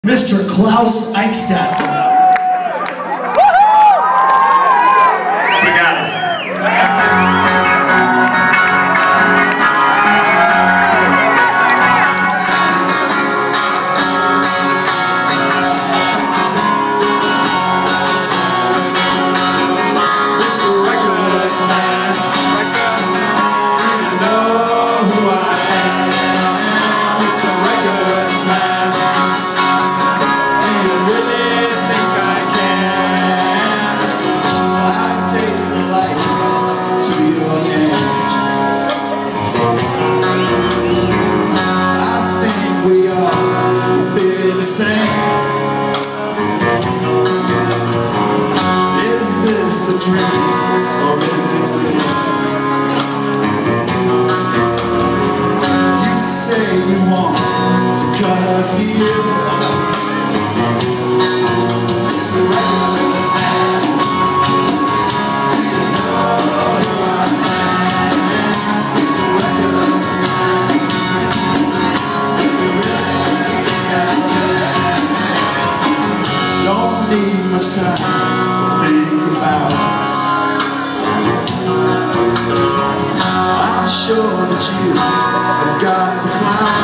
Mr. Klaus Eichstadt. We got him. Mr. Record Man, you know who I am. Mr. Record Man, do you really think I can? I take a light to your age. I think we all feel the same. Is this a dream or is it real? You say you want to cut a deal. Mr. Record Man, do you know who I am? Mr. Record Man, do you really think I can? Don't need much time to think about it. I'm sure that you have got the clout.